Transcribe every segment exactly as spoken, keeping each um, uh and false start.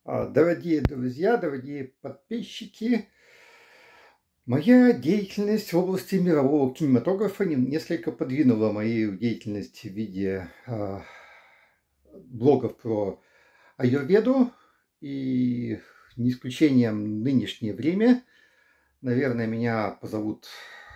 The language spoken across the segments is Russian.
А, Дорогие друзья, дорогие подписчики, моя деятельность в области мирового кинематографа нем- несколько подвинула мою деятельность в виде а, блогов про аюрведу. И не исключением нынешнее время, наверное, меня позовут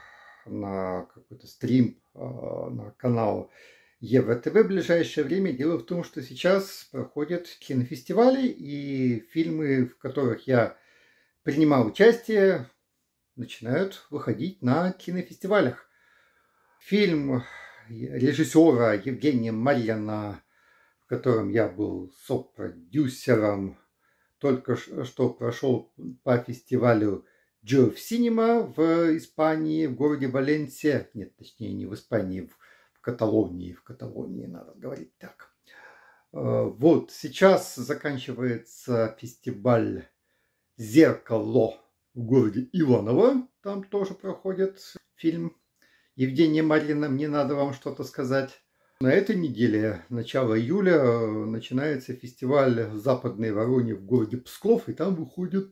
на какой-то стрим а, на канал ЕвроТВ в ближайшее время. Дело в том, что сейчас проходят кинофестивали, и фильмы, в которых я принимал участие, начинают выходить на кинофестивалях. Фильм режиссера Евгения Марьяна, в котором я был сопродюсером, только что прошел по фестивалю Joy of Cinema в Испании, в городе Валенсия. Нет, точнее, не в Испании, в в Каталонии. В Каталонии надо говорить так. Вот, сейчас заканчивается фестиваль «Зеркало» в городе Иваново. Там тоже проходит фильм Евгения Марьина «Мне надо вам что-то сказать». На этой неделе, начало июля, начинается фестиваль в Западной Вороне в городе Псков, и там выходят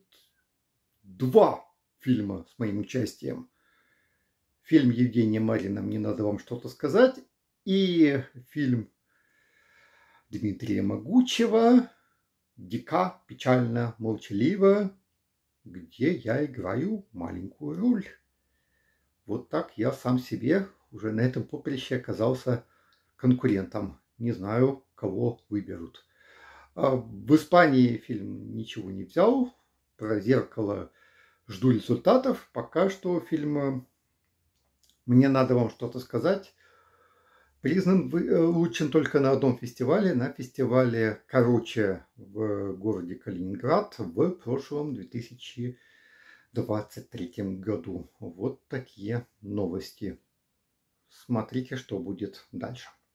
два фильма с моим участием. Фильм Евгения Марьина «Мне надо вам что-то сказать» и фильм Дмитрия Могучего «Дика, печально, молчаливо», где я играю маленькую роль. Вот так я сам себе уже на этом поприще оказался конкурентом. Не знаю, кого выберут. А в Испании фильм ничего не взял. Про «Зеркало» жду результатов. Пока что фильм «Мне надо вам что-то сказать» признан лучшим только на одном фестивале, на фестивале «Короче» в городе Калининград в прошлом две тысячи двадцать третьем году. Вот такие новости. Смотрите, что будет дальше.